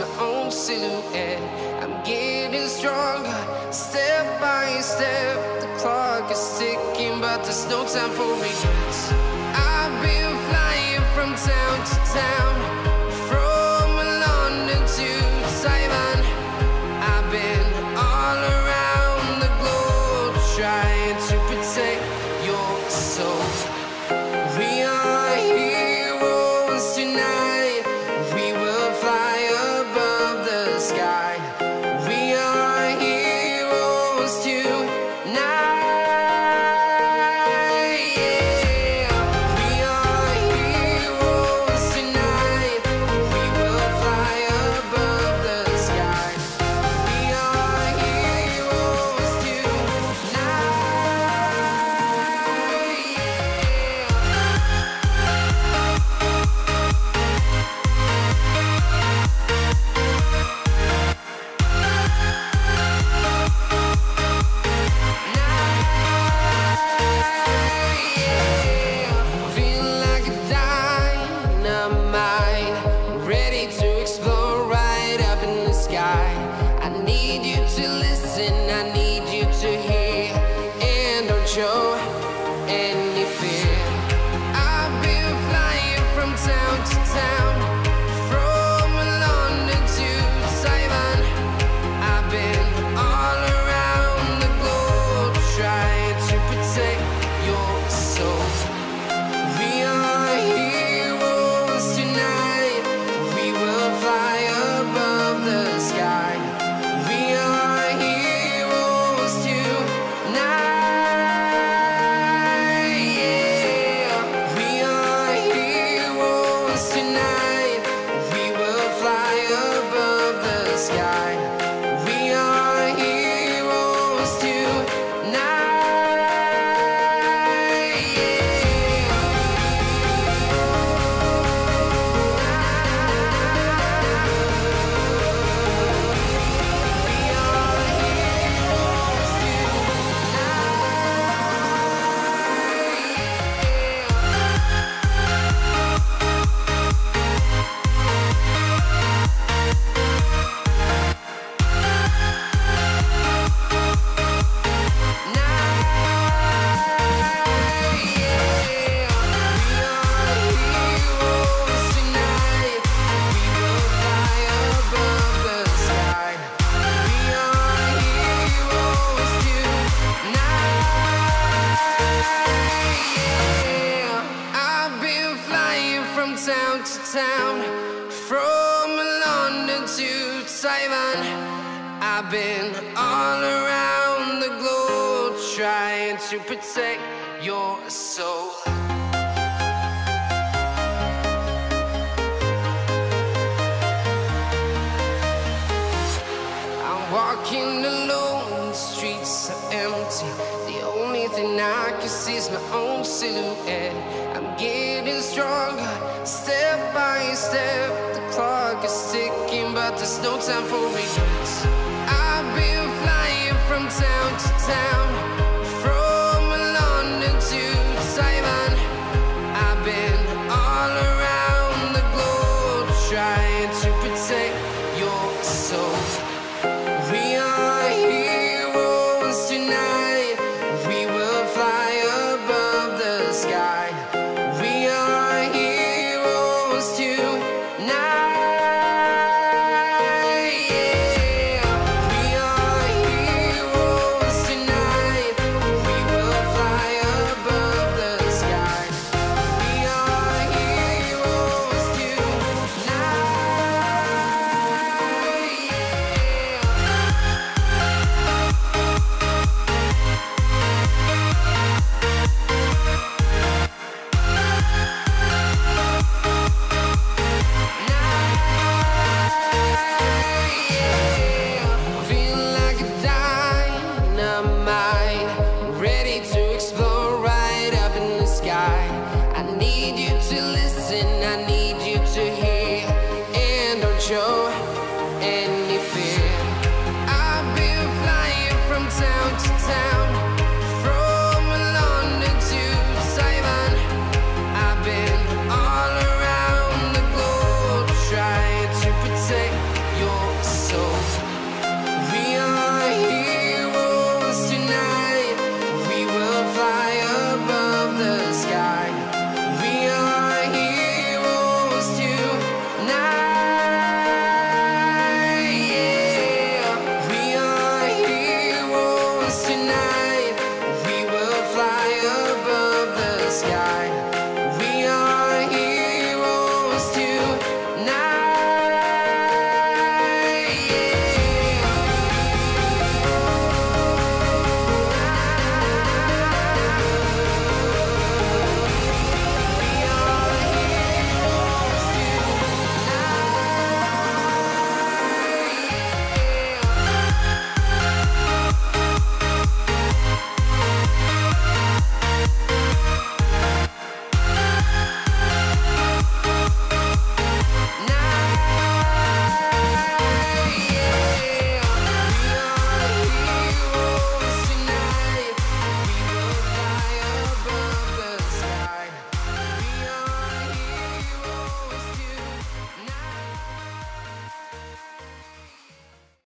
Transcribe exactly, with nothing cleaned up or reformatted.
my own silhouette. I'm getting stronger, step by step. The clock is ticking, but there's no time for regrets. I've been flying from town to town, from London to Taiwan. I've been all around the globe, trying to protect your soul. We are heroes tonight. We will fly above the sky. We are heroes tonight. I've been all around the globe, trying to protect your soul. I'm walking alone, the streets are empty. The only thing I can see is my own silhouette. I'm getting stronger, step by step. The clock is ticking, but there's no time for regrets. I've been flying from town to town,